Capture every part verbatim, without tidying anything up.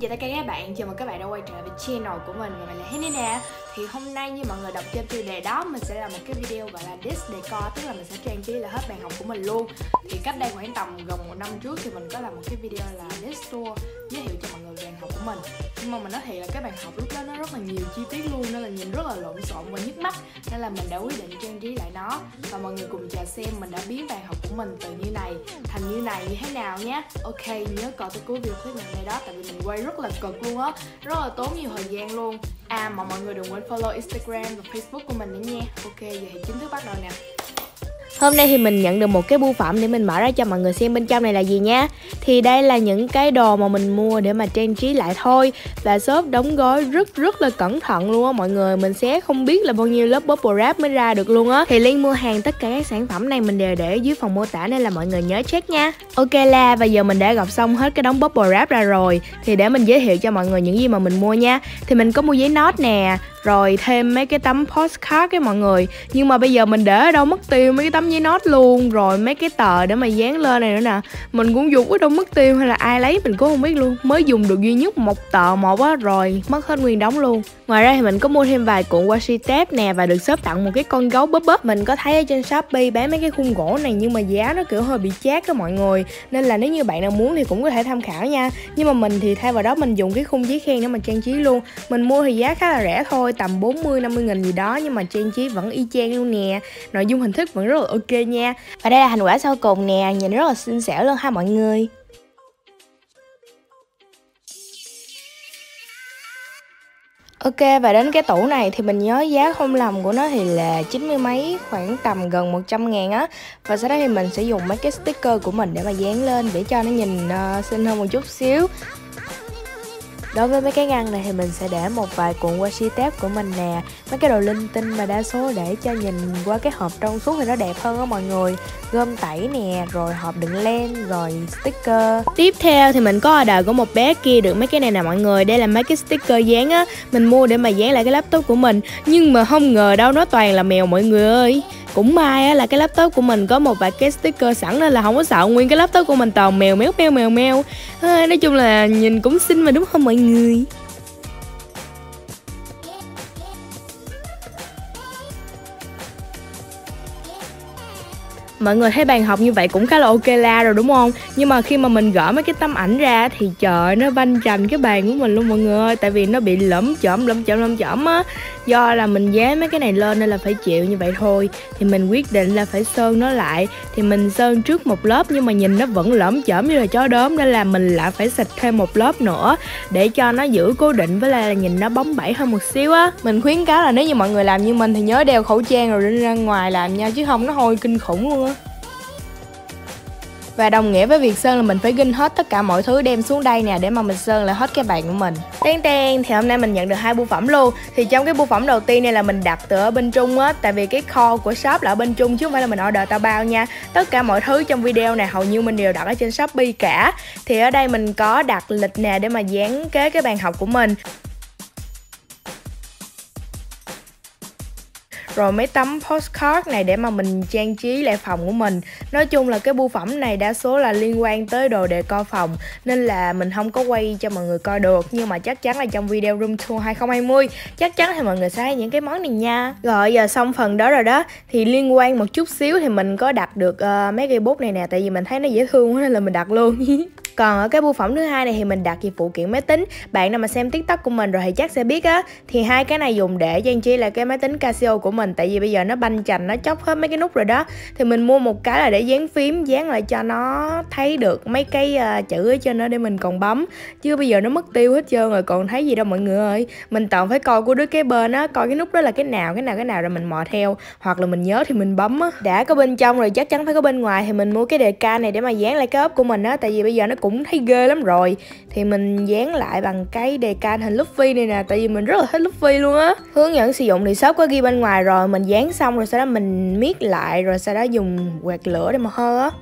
chào tất cả các bạn, chào mừng các bạn đã quay trở lại với channel của mình và mình là Henny nè. Thì hôm nay như mọi người đọc trên tiêu đề đó, mình sẽ làm một cái video gọi là This Decor, tức là mình sẽ trang trí là hết bàn học của mình luôn. Thì cách đây khoảng tầm gần một năm trước thì mình có làm một cái video là This Tour, giới thiệu cho mọi người bàn học của mình. Nhưng mà mình nói thiệt là cái bàn học lúc đó nó rất là nhiều chi tiết luôn, nên là nhìn rất là lộn xộn và nhức mắt, nên là mình đã quyết định trang trí lại nó. Và mọi người cùng chờ xem mình đã biến bàn học của mình từ như này thành như này như thế nào nhé. Ok, nhớ coi tới cuối video clip này đó, tại vì mình quay rất là cực luôn á, rất là tốn nhiều thời gian luôn. À mà mọi người đừng quên follow Instagram và Facebook của mình nữa nha. Ok, giờ thì chính thức bắt đầu nè. Hôm nay thì mình nhận được một cái bưu phẩm để mình mở ra cho mọi người xem bên trong này là gì nha. Thì đây là những cái đồ mà mình mua để mà trang trí lại thôi. Và shop đóng gói rất rất là cẩn thận luôn á mọi người. Mình sẽ không biết là bao nhiêu lớp bubble wrap mới ra được luôn á. Thì link mua hàng tất cả các sản phẩm này mình đều để dưới phần mô tả, nên là mọi người nhớ check nha. Ok là và giờ mình đã gọt xong hết cái đống bubble wrap ra rồi. Thì để mình giới thiệu cho mọi người những gì mà mình mua nha. Thì mình có mua giấy note nè, rồi thêm mấy cái tấm postcard ấy mọi người. Nhưng mà bây giờ mình để ở đâu mất tiêu mấy cái tấm giấy note luôn. Rồi mấy cái tờ để mà dán lên này nữa nè, mình cũng dùng ở đâu mất tiêu hay là ai lấy mình cũng không biết luôn. Mới dùng được duy nhất một tờ một á, rồi mất hết nguyên đống luôn. Ngoài ra thì mình có mua thêm vài cuộn washi tape nè, và được shop tặng một cái con gấu bóp bóp. Mình có thấy ở trên Shopee bán mấy cái khung gỗ này nhưng mà giá nó kiểu hơi bị chát đó mọi người, nên là nếu như bạn nào muốn thì cũng có thể tham khảo nha. Nhưng mà mình thì thay vào đó mình dùng cái khung giấy khen để mà trang trí luôn. Mình mua thì giá khá là rẻ thôi, tầm bốn mươi năm mươi nghìn gì đó, nhưng mà trang trí vẫn y chang luôn nè. Nội dung hình thức vẫn rất là ok nha. Và đây là thành quả sau cùng nè, nhìn rất là xinh xẻo luôn ha mọi người. Ok, và đến cái tủ này thì mình nhớ giá không lầm của nó thì là chín mươi mấy, khoảng tầm gần một trăm ngàn á. Và sau đó thì mình sẽ dùng mấy cái sticker của mình để mà dán lên để cho nó nhìn uh, xinh hơn một chút xíu. Đối với mấy cái ngăn này thì mình sẽ để một vài cuộn washi tape của mình nè. Mấy cái đồ linh tinh mà đa số để cho nhìn qua cái hộp trong suốt thì nó đẹp hơn á mọi người. Gom tẩy nè, rồi hộp đựng len, rồi sticker. Tiếp theo thì mình có order của một bé kia được mấy cái này nè mọi người. Đây là mấy cái sticker dán á, mình mua để mà dán lại cái laptop của mình. Nhưng mà không ngờ đâu nó toàn là mèo mọi người ơi. Cũng may á là cái laptop của mình có một vài cái sticker sẵn nên là không có sợ nguyên cái laptop của mình toàn mèo méo mèo mèo mèo. À, nói chung là nhìn cũng xinh mà đúng không mọi người. Mọi người thấy bàn học như vậy cũng khá là ok la rồi đúng không? Nhưng mà khi mà mình gỡ mấy cái tấm ảnh ra thì trời, nó banh chành cái bàn của mình luôn mọi người ơi. Tại vì nó bị lởm chởm lởm chởm lởm chởm á. Do là mình dán mấy cái này lên nên là phải chịu như vậy thôi. Thì mình quyết định là phải sơn nó lại. Thì mình sơn trước một lớp nhưng mà nhìn nó vẫn lởm chởm như là chó đốm, nên là mình lại phải xịt thêm một lớp nữa để cho nó giữ cố định, với lại là nhìn nó bóng bẩy hơn một xíu á. Mình khuyến cáo là nếu như mọi người làm như mình thì nhớ đeo khẩu trang rồi đi ra ngoài làm nha, chứ không nó hôi kinh khủng luôn á. Và đồng nghĩa với việc sơn là mình phải ginh hết tất cả mọi thứ đem xuống đây nè, để mà mình sơn lại hết cái bàn của mình. Ten ten, thì hôm nay mình nhận được hai bưu phẩm luôn. Thì trong cái bưu phẩm đầu tiên này là mình đặt từ ở bên Trung á, tại vì cái kho của shop là ở bên Trung chứ không phải là mình order tao bao nha. Tất cả mọi thứ trong video này hầu như mình đều đặt ở trên Shopee cả. Thì ở đây mình có đặt lịch nè để mà dán kế cái bàn học của mình. Rồi mấy tấm postcard này để mà mình trang trí lại phòng của mình. Nói chung là cái bưu phẩm này đa số là liên quan tới đồ decor phòng, nên là mình không có quay cho mọi người coi được. Nhưng mà chắc chắn là trong video room tour hai không hai không chắc chắn thì mọi người sẽ thấy những cái món này nha. Rồi giờ xong phần đó rồi đó. Thì liên quan một chút xíu thì mình có đặt được uh, mấy cây bút này nè, tại vì mình thấy nó dễ thương nên là mình đặt luôn. Còn ở cái bưu phẩm thứ hai này thì mình đặt về phụ kiện máy tính. Bạn nào mà xem TikTok của mình rồi thì chắc sẽ biết á. Thì hai cái này dùng để trang trí là cái máy tính Casio của mình, tại vì bây giờ nó banh chành, nó chóc hết mấy cái nút rồi đó. Thì mình mua một cái là để dán phím, dán lại cho nó thấy được mấy cái uh, chữ ở trên đó để mình còn bấm. Chứ bây giờ nó mất tiêu hết trơn rồi, còn thấy gì đâu mọi người ơi. Mình toàn phải coi của đứa kế bên á, coi cái nút đó là cái nào, cái nào, cái nào rồi mình mò theo. Hoặc là mình nhớ thì mình bấm á. Đã có bên trong rồi chắc chắn phải có bên ngoài. Thì mình mua cái đề can này để mà dán lại cái ốp của mình á, tại vì bây giờ nó cũng thấy ghê lắm rồi. Thì mình dán lại bằng cái đề can hình Luffy này nè, tại vì mình rất là thích Luffy luôn á. Hướng dẫn sử dụng thì shop có ghi bên ngoài rồi. Mình dán xong rồi sau đó mình miết lại, rồi sau đó dùng quạt lửa để mà hơ á.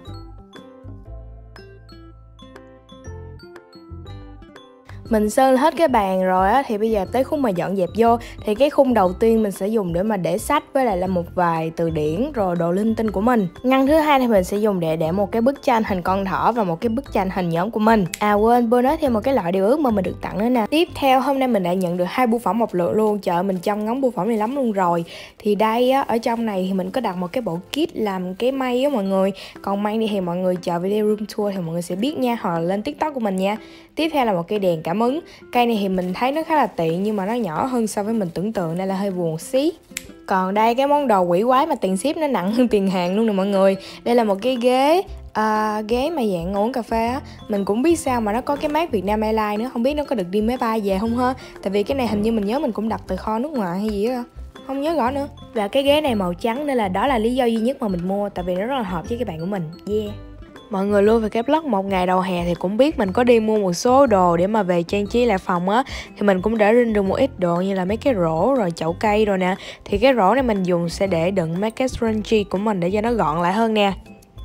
Mình sơn hết cái bàn rồi á, thì bây giờ tới khung mà dọn dẹp vô. Thì cái khung đầu tiên mình sẽ dùng để mà để sách với lại là một vài từ điển rồi đồ linh tinh của mình. Ngăn thứ hai thì mình sẽ dùng để để một cái bức tranh hình con thỏ và một cái bức tranh hình nhóm của mình. À quên, bonus thêm một cái lọ điều ướt mà mình được tặng nữa nè. Tiếp theo hôm nay mình đã nhận được hai bưu phẩm một lượt luôn. Trời, mình trông ngóng bưu phẩm này lắm luôn rồi. Thì đây á, ở trong này thì mình có đặt một cái bộ kit làm cái may á mọi người. Còn may này thì mọi người chờ video room tour thì mọi người sẽ biết nha, hoặc là lên TikTok của mình nha. Tiếp theo là một cây đèn cảm ứng. Cây này thì mình thấy nó khá là tiện nhưng mà nó nhỏ hơn so với mình tưởng tượng nên là hơi buồn xí. Còn đây cái món đồ quỷ quái mà tiền ship nó nặng hơn tiền hàng luôn nè mọi người. Đây là một cái ghế à, ghế mà dạng uống cà phê á. Mình cũng biết sao mà nó có cái mác Việt Nam Airlines nữa. Không biết nó có được đi máy bay về không ha. Tại vì cái này hình như mình nhớ mình cũng đặt từ kho nước ngoài hay gì á, không nhớ rõ nữa. Và cái ghế này màu trắng nên là đó là lý do duy nhất mà mình mua. Tại vì nó rất là hợp với cái bạn của mình. Yeah. Mọi người luôn về cái vlog một ngày đầu hè thì cũng biết mình có đi mua một số đồ để mà về trang trí lại phòng á. Thì mình cũng để rinh được một ít đồ như là mấy cái rổ rồi chậu cây rồi nè. Thì cái rổ này mình dùng sẽ để đựng mấy cái scrunchie của mình để cho nó gọn lại hơn nè.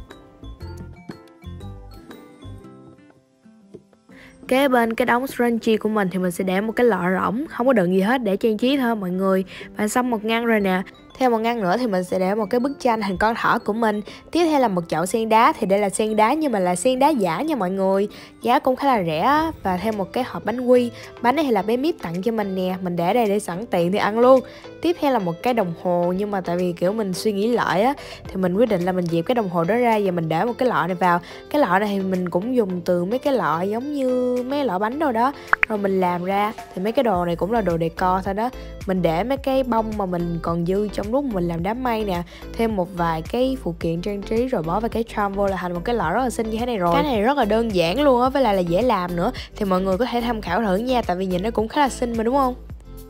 Kế bên cái đống scrunchie của mình thì mình sẽ để một cái lọ rỗng, không có đựng gì hết để trang trí thôi mọi người. Và xong một ngăn rồi nè. Theo một ngăn nữa thì mình sẽ để một cái bức tranh hình con thỏ của mình. Tiếp theo là một chậu sen đá, thì đây là sen đá nhưng mà là sen đá giả nha mọi người. Giá cũng khá là rẻ. Và thêm một cái hộp bánh quy. Bánh này thì là bé Mít tặng cho mình nè. Mình để đây để sẵn tiện thì ăn luôn. Tiếp theo là một cái đồng hồ, nhưng mà tại vì kiểu mình suy nghĩ lại á thì mình quyết định là mình dẹp cái đồng hồ đó ra và mình để một cái lọ này vào. Cái lọ này thì mình cũng dùng từ mấy cái lọ giống như mấy lọ bánh đâu đó, rồi mình làm ra. Thì mấy cái đồ này cũng là đồ decor thôi đó. Mình để mấy cái bông mà mình còn dư trong lúc mình làm đám mây nè, thêm một vài cái phụ kiện trang trí rồi bỏ vào cái charm vô là thành một cái lọ rất là xinh như thế này rồi. Cái này rất là đơn giản luôn á, với lại là dễ làm nữa. Thì mọi người có thể tham khảo thử nha, tại vì nhìn nó cũng khá là xinh mà đúng không?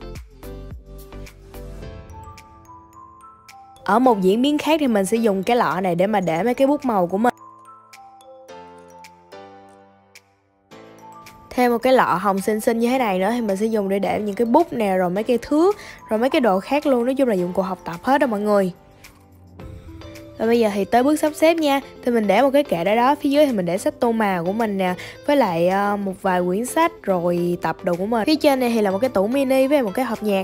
Ở một diễn biến khác thì mình sẽ dùng cái lọ này để mà để mấy cái bút màu của mình. Thêm một cái lọ hồng xinh xinh như thế này nữa thì mình sẽ dùng để để những cái bút nè, rồi mấy cái thước, rồi mấy cái đồ khác luôn. Nói chung là dụng cụ học tập hết đó mọi người. Và bây giờ thì tới bước sắp xếp nha. Thì mình để một cái kệ đó đó, phía dưới thì mình để sách tô màu của mình nè, với lại uh, một vài quyển sách rồi tập đồ của mình. Phía trên này thì là một cái tủ mini với một cái hộp nhạc.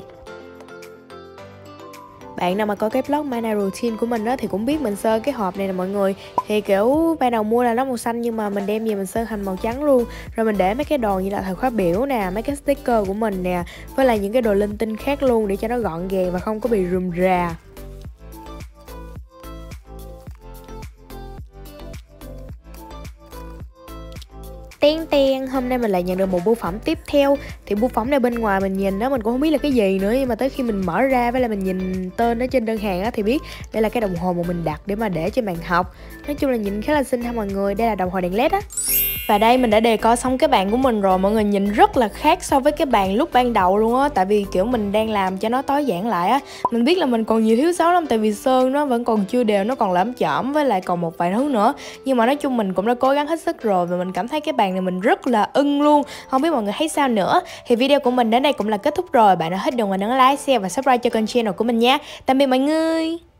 Bạn nào mà coi cái vlog My Night Routine của mình đó thì cũng biết mình sơn cái hộp này nè mọi người. Thì kiểu ban đầu mua là nó màu xanh nhưng mà mình đem về mình sơn thành màu trắng luôn. Rồi mình để mấy cái đồ như là thời khóa biểu nè, mấy cái sticker của mình nè, với lại những cái đồ linh tinh khác luôn để cho nó gọn gàng và không có bị rườm rà. Ten ten, hôm nay mình lại nhận được một bưu phẩm tiếp theo. Thì bưu phẩm này bên ngoài mình nhìn đó mình cũng không biết là cái gì nữa, nhưng mà tới khi mình mở ra với lại mình nhìn tên ở trên đơn hàng á thì biết đây là cái đồng hồ mà mình đặt để mà để trên bàn học. Nói chung là nhìn khá là xinh ha mọi người. Đây là đồng hồ đèn led á. Và đây mình đã decor xong cái bàn của mình rồi. Mọi người nhìn rất là khác so với cái bàn lúc ban đầu luôn á. Tại vì kiểu mình đang làm cho nó tối giản lại á. Mình biết là mình còn nhiều thiếu sót lắm, tại vì sơn nó vẫn còn chưa đều, nó còn lởm chởm, với lại còn một vài thứ nữa. Nhưng mà nói chung mình cũng đã cố gắng hết sức rồi. Và mình cảm thấy cái bàn này mình rất là ưng luôn. Không biết mọi người thấy sao nữa. Thì video của mình đến đây cũng là kết thúc rồi. Bạn đã hết đừng quên nhấn like, share và subscribe cho kênh channel của mình nha. Tạm biệt mọi người.